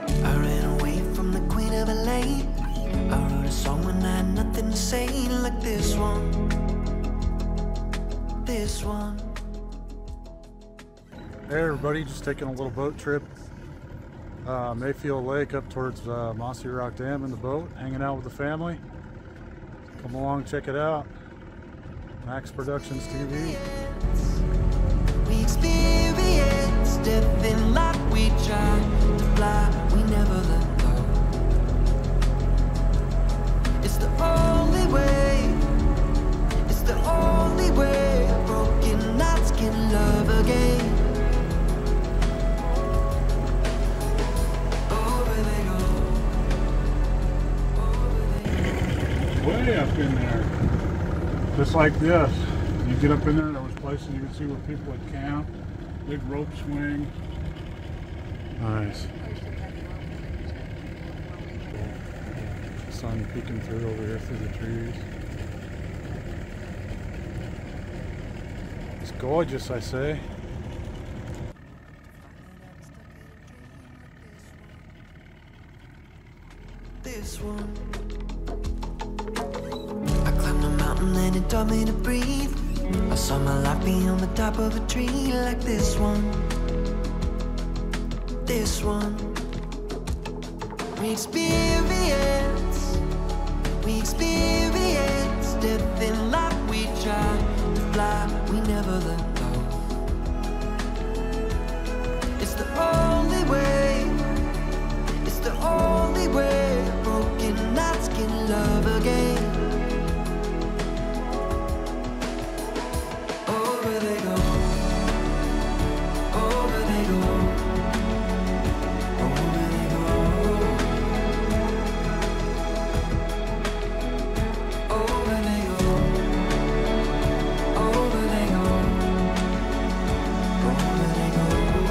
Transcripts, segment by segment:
I ran away from the queen of LA. I wrote a song when I had nothing to say, like this one. This one. Hey everybody, just taking a little boat trip. Mayfield Lake up towards Mossyrock Dam in the boat, hanging out with the family. Come along, check it out. MaxproductionsTV. We experienced death in life, we tried to fly, we never let go. It's the only way, it's the only way. Broken hearts can love again. Over they go, Way up in there. Just like this. You get up in there, there was places you could see where people would camp. Big rope swing. Nice. Sun peeking through over here through the trees. It's gorgeous, I say. this one. I climbed a mountain and it taught me to breathe. I saw my life be on the top of a tree like this one. This one. We experience death in life. We try to fly, we never let go. It's the only way, it's the only way. Broken hearts can love again. Over they go, over they go, over they go, over they go, over they go, over they go.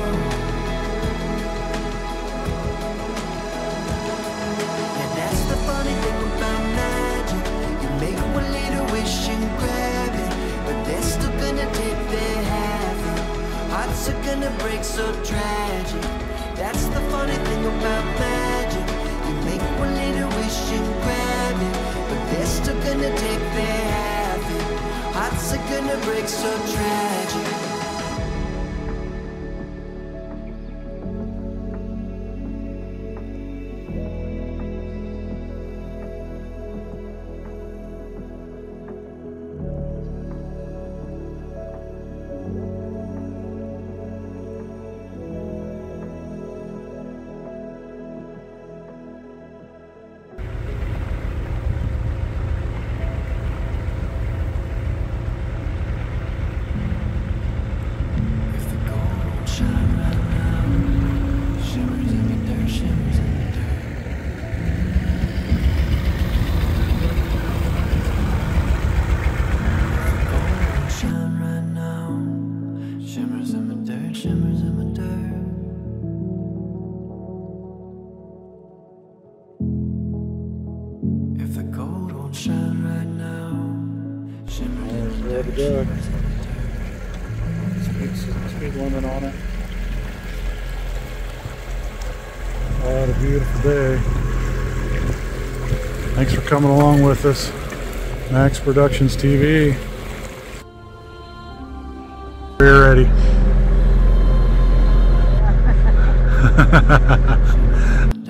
And that's the funny thing about magic. You make one little wish and grab it, but they're still gonna take their half. Hearts are gonna break, so tragic. That's the funny thing about magic. You make one little wish and grab it, but they're still gonna take their half. Hearts are gonna break, so tragic. Speed limit on it. What a beautiful day. Thanks for coming along with us. Max Productions TV. We're ready.